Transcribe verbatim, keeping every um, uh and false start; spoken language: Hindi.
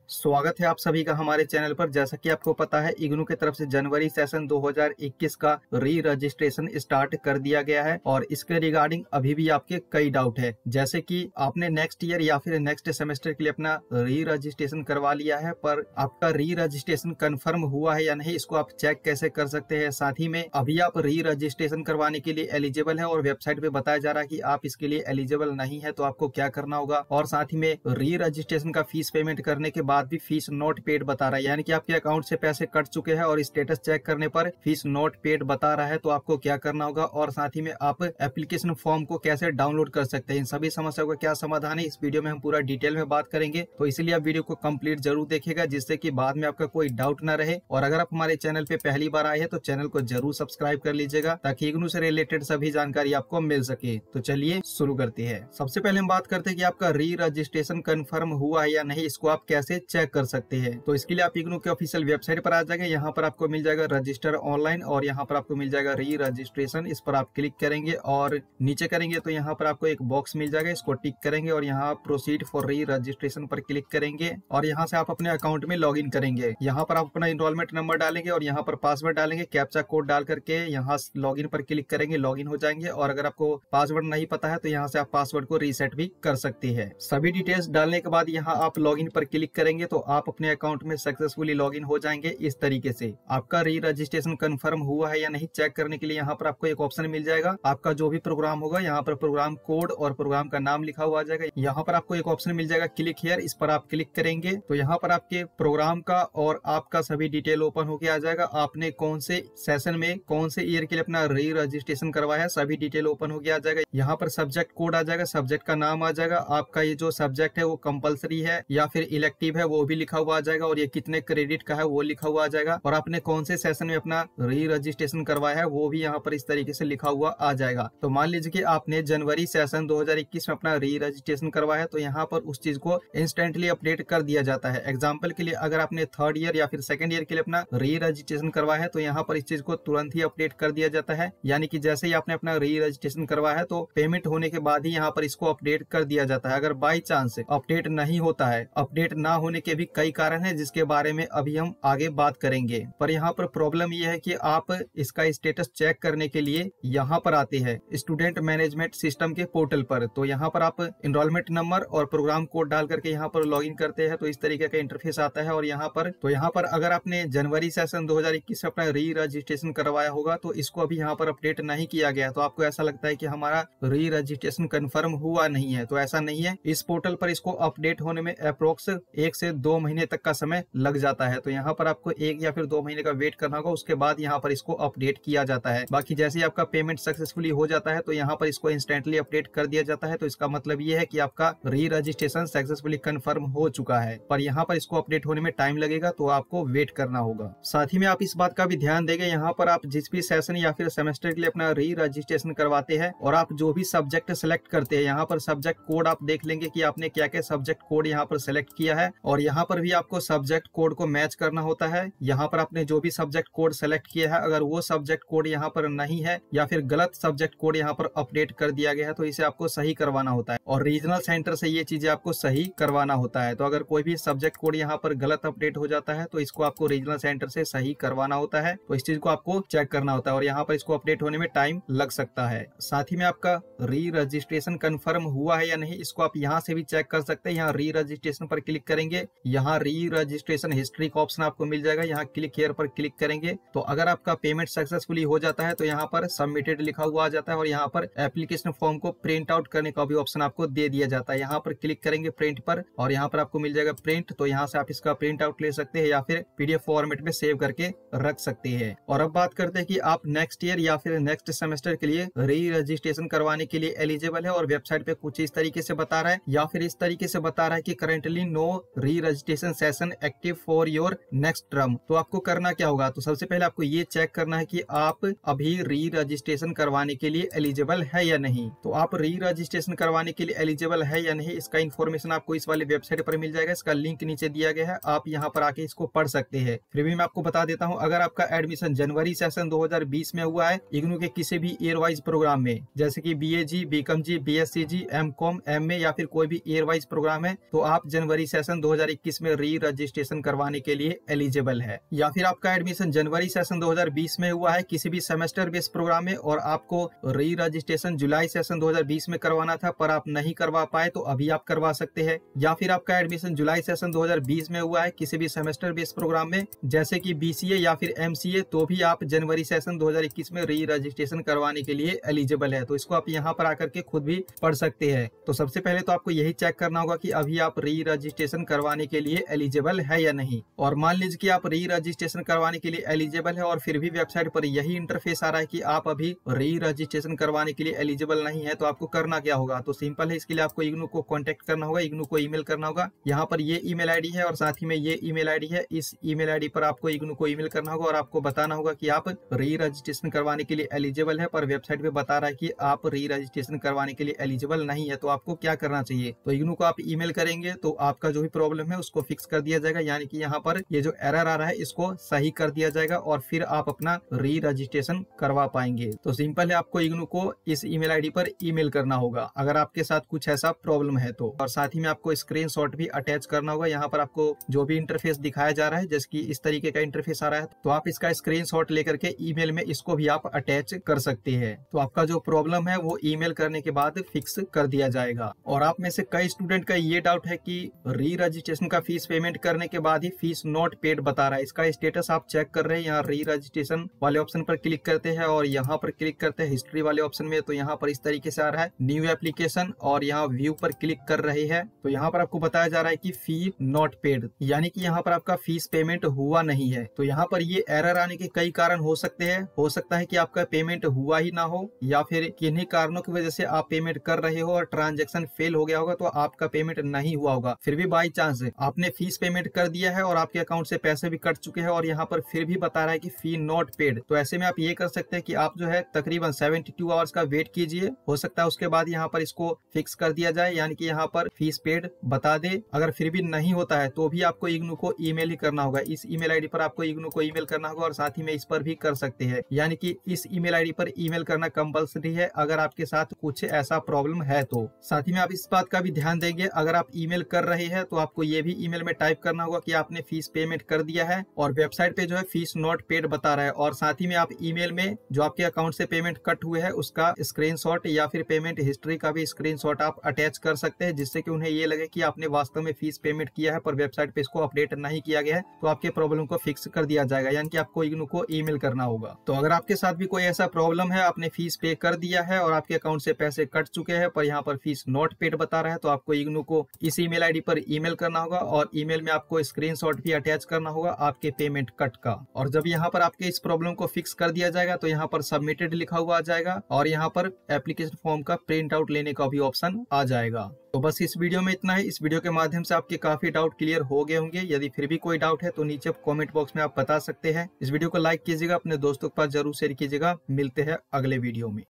स्वागत है आप सभी का हमारे चैनल पर। जैसा कि आपको पता है, इग्नू की तरफ से जनवरी सेशन दो हज़ार इक्कीस का री रजिस्ट्रेशन स्टार्ट कर दिया गया है और इसके रिगार्डिंग अभी भी आपके कई डाउट है। जैसे कि आपने नेक्स्ट ईयर या फिर नेक्स्ट सेमेस्टर के लिए अपना री रजिस्ट्रेशन करवा लिया है, पर आपका री रजिस्ट्रेशन कंफर्म हुआ है या नहीं, इसको आप चेक कैसे कर सकते हैं। साथ ही में अभी आप री रजिस्ट्रेशन करवाने के लिए एलिजिबल है और वेबसाइट पे बताया जा रहा है कि आप इसके लिए एलिजिबल नहीं है, तो आपको क्या करना होगा। और साथ ही में री रजिस्ट्रेशन का फीस पेमेंट करने के बाद भी फीस नॉट पेड बता रहा है, यानी कि आपके अकाउंट से पैसे कट चुके हैं और स्टेटस चेक करने पर फीस नॉट पेड बता रहा है। तो आपको क्या करना होगा और साथ ही में आप एप्लीकेशन फॉर्म को कैसे डाउनलोड कर सकते हैं, इन सभी समस्याओं का क्या समाधान है, इस वीडियो में हम पूरा डिटेल में बात करेंगे। तो इसलिए आप वीडियो को कंप्लीट जरूर देखिएगा, जिससे कि बाद में आपका कोई डाउट ना रहे। और अगर आप हमारे चैनल पे पहली बार आए हैं तो चैनल को जरूर सब्सक्राइब कर लीजिएगा, ताकि इग्नू से रिलेटेड सभी जानकारी आपको मिल सके। तो चलिए शुरू करते हैं। सबसे पहले हम बात करते हैं कि आपका री रजिस्ट्रेशन कंफर्म हुआ है या नहीं, इसको आप कैसे चेक कर सकते हैं। तो इसके लिए आप इग्नू के ऑफिशियल वेबसाइट पर आ जाएंगे। यहाँ पर आपको मिल जाएगा रजिस्टर ऑनलाइन और यहाँ पर आपको मिल जाएगा री रजिस्ट्रेशन। इस पर आप क्लिक करेंगे और नीचे करेंगे तो यहाँ पर आपको एक बॉक्स मिल जाएगा, इसको टिक करेंगे और यहाँ प्रोसीड फॉर री रजिस्ट्रेशन पर क्लिक करेंगे और यहाँ से आप अपने अकाउंट में लॉग इन करेंगे। यहाँ पर आप अपना इनरोलमेंट नंबर डालेंगे और यहाँ पर पासवर्ड डालेंगे, कैप्चा कोड डाल करके यहाँ लॉग इन पर क्लिक करेंगे, लॉग इन हो जाएंगे। और अगर आपको पासवर्ड नहीं पता है तो यहाँ से आप पासवर्ड को रीसेट भी कर सकते हैं। सभी डिटेल्स डालने के बाद यहाँ आप लॉग इन पर क्लिक करेंगे तो आप अपने अकाउंट में सक्सेसफुली लॉगिन हो जाएंगे। इस तरीके से आपका री रजिस्ट्रेशन कंफर्म हुआ है या नहीं चेक करने के लिए यहाँ पर आपको एक ऑप्शन मिल जाएगा। आपका जो भी प्रोग्राम होगा यहाँ पर प्रोग्राम कोड और प्रोग्राम का नाम लिखा हुआ आ जाएगा। यहाँ पर आपको एक ऑप्शन मिल जाएगा क्लिक हियर, इस पर आप क्लिक करेंगे तो यहाँ पर आपके प्रोग्राम का और आपका सभी डिटेल ओपन होके आ जाएगा। आपने कौन से सेशन में कौन से ईयर के लिए अपना री रजिस्ट्रेशन करवाया है, सभी डिटेल ओपन होके आ जाएगा। यहाँ पर सब्जेक्ट कोड आ जाएगा, सब्जेक्ट का नाम आ जाएगा, आपका ये जो सब्जेक्ट है वो कंपलसरी है या फिर इलेक्टिव है वो भी लिखा हुआ आ जाएगा और ये कितने क्रेडिट का है वो लिखा हुआ आ जाएगा। और आपने कौन से सेशन में अपना री रजिस्ट्रेशन करवाया है वो भी यहाँ पर इस तरीके से लिखा हुआ आ जाएगा। तो मान लीजिए कि आपने जनवरी सेशन दो हज़ार इक्कीस में अपना री रजिस्ट्रेशन करवाया है, तो यहाँ पर उस चीज को इंस्टेंटली अपडेट कर दिया जाता है। एग्जाम्पल के लिए अगर आपने थर्ड ईयर या फिर सेकंड ईयर के लिए अपना री रजिस्ट्रेशन करवाया है तो यहाँ पर इस चीज को तुरंत ही अपडेट कर दिया जाता है। यानी कि जैसे ही आपने अपना री रजिस्ट्रेशन करवाया है तो पेमेंट होने के बाद ही यहाँ पर इसको अपडेट कर दिया जाता है। अगर बाई चांस अपडेट नहीं होता है, अपडेट ना होने के भी कई कारण है जिसके बारे में अभी हम आगे बात करेंगे। पर यहाँ पर प्रॉब्लम यह है कि आप इसका स्टेटस चेक करने के लिए यहाँ पर आते हैं स्टूडेंट मैनेजमेंट सिस्टम के पोर्टल पर। तो यहाँ पर आप एनरोलमेंट नंबर और प्रोग्राम कोड डाल करके यहाँ पर लॉगिन करते हैं तो इस तरीके का इंटरफेस आता है। और यहाँ पर तो यहाँ पर अगर आपने जनवरी सेशन दो हज़ार इक्कीस में अपना री रजिस्ट्रेशन करवाया होगा तो इसको अभी यहाँ पर अपडेट नहीं किया गया, तो आपको ऐसा लगता है कि हमारा री रजिस्ट्रेशन कंफर्म हुआ नहीं है। तो ऐसा नहीं है, इस पोर्टल पर इसको अपडेट होने में अप्रोक्स एक से दो महीने तक का समय लग जाता है। तो यहाँ पर आपको एक या फिर दो महीने का वेट करना होगा, उसके बाद यहाँ पर इसको अपडेट किया जाता है। बाकी जैसे ही आपका पेमेंट सक्सेसफुली हो जाता है तो यहाँ पर इसको इंस्टेंटली अपडेट कर दिया जाता है। तो इसका मतलब ये है कि आपका री रजिस्ट्रेशन सक्सेसफुली कंफर्म हो चुका है। पर यहाँ पर इसको अपडेट होने में टाइम लगेगा, तो आपको वेट करना होगा। साथ ही में आप इस बात का भी ध्यान देंगे, यहाँ पर आप जिस भी सेशन या फिर सेमेस्टर के लिए अपना री रजिस्ट्रेशन करवाते हैं और आप जो भी सब्जेक्ट सेलेक्ट करते हैं, यहाँ पर सब्जेक्ट कोड आप देख लेंगे कि आपने क्या क्या सब्जेक्ट कोड यहाँ पर सेलेक्ट किया है। और यहाँ पर भी आपको सब्जेक्ट कोड को मैच करना होता है। यहाँ पर आपने जो भी सब्जेक्ट कोड सेलेक्ट किया है, अगर वो सब्जेक्ट कोड यहाँ पर नहीं है या फिर गलत सब्जेक्ट कोड यहाँ पर अपडेट कर दिया गया है तो इसे आपको सही करवाना होता है और रीजनल सेंटर से ये चीजें आपको सही करवाना होता है। तो अगर कोई भी सब्जेक्ट कोड यहाँ पर गलत अपडेट हो जाता है तो इसको आपको रीजनल सेंटर से सही करवाना होता है। तो इस चीज को आपको चेक करना होता है और यहाँ पर इसको अपडेट होने में टाइम लग सकता है। साथ ही में आपका री रजिस्ट्रेशन कंफर्म हुआ है या नहीं, इसको आप यहाँ से भी चेक कर सकते हैं। यहाँ री रजिस्ट्रेशन पर क्लिक करेंगे, यहाँ री रजिस्ट्रेशन हिस्ट्री का ऑप्शन आपको मिल जाएगा, यहाँ क्लिक हियर पर क्लिक करेंगे तो अगर आपका पेमेंट सक्सेसफुली हो जाता है तो यहाँ पर सबमिटेड लिखा हुआ आ जाता है और यहाँ पर एप्लीकेशन फॉर्म को प्रिंट आउट करने का भी ऑप्शन आपको दे दिया जाता है। यहाँ पर क्लिक करेंगे प्रिंट पर और यहाँ पर आपको मिल जाएगा प्रिंट, तो यहाँ से आप इसका प्रिंट आउट ले सकते हैं या फिर पीडीएफ फॉर्मेट में सेव करके रख सकते हैं। और अब बात करते हैं कि आप नेक्स्ट ईयर या फिर नेक्स्ट सेमेस्टर के लिए री रजिस्ट्रेशन करवाने के लिए एलिजिबल है और वेबसाइट पे कुछ इस तरीके से बता रहा है या फिर इस तरीके से बता रहा है कि currently no re registration session active for your next term. तो आपको करना क्या होगा, तो सबसे पहले आपको ये चेक करना है कि आप अभी री रजिस्ट्रेशन करवाने के लिए एलिजिबल है या नहीं। तो आप री रजिस्ट्रेशन करवाने के लिए एलिजिबल है या नहीं, इसका इन्फॉर्मेशन आपको इस वाले वेबसाइट पर मिल जाएगा। इसका लिंक नीचे दिया गया है, आप यहाँ पर आके इसको पढ़ सकते हैं। फिर भी मैं आपको बता देता हूँ, अगर आपका एडमिशन जनवरी सेशन दो हज़ार बीस में हुआ है इग्नू के किसी भी ईयर वाइज प्रोग्राम में, जैसे कि BAG, BCom G, BSc G, MCom, MA या फिर कोई भी ईयर वाइज प्रोग्राम है, तो आप जनवरी सेशन दो हज़ार इक्कीस में री रजिस्ट्रेशन करवाने के लिए एलिजिबल है। या फिर आपका एडमिशन जनवरी सेशन दो हज़ार बीस में हुआ है किसी भी सेमेस्टर बेस्ड प्रोग्राम में और आपको री रजिस्ट्रेशन जुलाई सेशन दो हज़ार बीस में करवाना था पर आप नहीं करवा पाए तो अभी आप करवा सकते हैं। या फिर आपका एडमिशन जुलाई सेशन दो हज़ार बीस में हुआ है किसी भी सेमेस्टर बेस्ड प्रोग्राम में जैसे कि बीसीए या फिर एमसीए, तो भी आप जनवरी सेशन दो हज़ार इक्कीस में री रजिस्ट्रेशन करवाने के लिए एलिजिबल है। तो इसको आप यहाँ पर आकर के खुद भी पढ़ सकते हैं। तो सबसे पहले तो आपको यही चेक करना होगा कि अभी आप री रजिस्ट्रेशन करवाने के लिए एलिजिबल है या नहीं। और मान लीजिए कि आप री रजिस्ट्रेशन करवाने के लिए एलिजिबल है और फिर भी वेबसाइट पर यही इंटरफेस आ रहा है कि आप अभी री रजिस्ट्रेशन करवाने के लिए एलिजिबल नहीं है, तो आपको करना क्या होगा। तो सिंपल है, इसके लिए आपको इग्नू को कॉन्टेक्ट करना होगा, इग्नू को ईमेल करना होगा। यहाँ पर ये ईमेल आईडी है और साथ ही में ये ईमेल आईडी है। इस ईमेल आईडी पर आपको इग्नू को ईमेल करना होगा और आपको बताना होगा कि आप री रजिस्ट्रेशन करवाने के लिए एलिजिबल है पर वेबसाइट पे बता रहा है कि आप री रजिस्ट्रेशन करवाने के लिए एलिजिबल नहीं है। तो आपको क्या करना चाहिए, तो इग्नू को आप ईमेल करेंगे तो आपका जो भी प्रॉब्लम है उसको फिक्स कर दिया जाएगा, यानी कि यहाँ पर ये जो एरर आ रहा है इसको सही कर दिया जाएगा और फिर आप अपना री रजिस्ट्रेशन करवा पाएंगे। तो सिंपल है, आपको इग्नू को इस ईमेल आईडी पर ईमेल करना होगा अगर आपके साथ कुछ ऐसा प्रॉब्लम है तो। और साथ ही में आपको स्क्रीनशॉट भी अटैच करना होगा। यहाँ पर आपको जो भी इंटरफेस दिखाया जा रहा है जैसे कि इस तरीके का इंटरफेस आ रहा है, तो आप इसका स्क्रीनशॉट लेकर के ईमेल में इसको भी आप अटैच कर सकते हैं। तो आपका जो प्रॉब्लम है वो ईमेल करने के बाद फिक्स कर दिया जाएगा। और आप में से कई स्टूडेंट का ये डाउट है कि री रजिस्ट्रेशन का फीस पेमेंट करने के बाद ही फीस नॉट पेड बता रहा है। इसका स्टेटस आप चेक कर रहे हैं, यहाँ री रजिस्ट्रेशन वाले ऑप्शन पर क्लिक करते हैं और यहाँ पर क्लिक करते हैं हिस्ट्री वाले ऑप्शन में, तो यहाँ पर इस तरीके से आ रहा है न्यू एप्लीकेशन और यहाँ व्यू पर क्लिक कर रहे हैं तो यहाँ पर आपको बताया जा रहा है कि फी नॉट पेड, यानी कि यहाँ पर आपका फीस पेमेंट हुआ नहीं है। तो यहाँ पर ये एरर आने के कई कारण हो सकते हैं। हो सकता है कि आपका पेमेंट हुआ ही ना हो या फिर किन्हीं कारणों की वजह से आप पेमेंट कर रहे हो और ट्रांजैक्शन फेल हो गया होगा तो आपका पेमेंट नहीं हुआ होगा। फिर भी बाई चांस आपने फीस पेमेंट कर दिया है और आपके अकाउंट से पैसे भी कट चुके हैं और यहाँ पर फिर भी बता रहा है कि फी नॉट पेड, तो ऐसे में आप ये कर सकते हैं कि आप जो है तकरीबन बहत्तर आवर्स का वेट कीजिए, हो सकता है उसके बाद यहाँ पर इसको फिक्स कर दिया जाए, यानी कि यहाँ पर फीस पेड बता दे। अगर फिर भी नहीं होता है तो भी आपको इग्नू को ईमेल ही करना होगा। इस ईमेल आईडी पर आपको इग्नू को ईमेल करना होगा और साथ ही में इस पर भी कर सकते हैं, यानी कि इस ईमेल आईडी पर ईमेल करना कंपलसरी है अगर आपके साथ कुछ ऐसा प्रॉब्लम है तो। साथ ही में आप इस बात का भी ध्यान देंगे, अगर आप ईमेल कर रहे हैं तो आपको ये भी ईमेल में टाइप करना होगा कि आपने फीस पेमेंट कर दिया है और वेबसाइट पे जो है फीस नॉट पेड बता रहा है। और साथ ही में आप ईमेल में जो आपके अकाउंट से पेमेंट कट हुए है उसका स्क्रीनशॉट या फिर पेमेंट हिस्ट्री का भी स्क्रीनशॉट आप अटैच कर सकते हैं, जिससे कि उन्हें ये लगे कि आपने वास्तव में फीस पेमेंट किया है पर वेबसाइट पे इसको अपडेट नहीं किया गया है, तो आपके प्रॉब्लम को फिक्स कर दिया जाएगा, यानी कि आपको इग्नू को ईमेल करना होगा। तो अगर आपके साथ भी कोई ऐसा प्रॉब्लम है, आपने फीस पे कर दिया है और आपके अकाउंट से पैसे कट चुके हैं पर यहाँ पर फीस नॉट पेड बता रहा है, तो आपको इग्नू को इस ईमेल आईडी पर ईमेल करना होगा और ईमेल में आपको स्क्रीनशॉट भी अटैच करना होगा आपके पेमेंट कट का। और जब यहाँ पर आपके इस प्रॉब्लम को फिक्स कर दिया जाएगा तो यहाँ पर सबमिटेड लिखा हुआ आ जाएगा और यहाँ पर एप्लीकेशन फॉर्म का प्रिंट आउट लेने का भी ऑप्शन आ जाएगा। तो बस इस वीडियो में इतना है। इस वीडियो के माध्यम से आपके काफी डाउट क्लियर हो गए होंगे। यदि फिर भी कोई डाउट है तो नीचे कमेंट बॉक्स में आप बता सकते हैं। इस वीडियो को लाइक कीजिएगा, अपने दोस्तों के पास जरूर शेयर कीजिएगा। मिलते हैं अगले वीडियो में।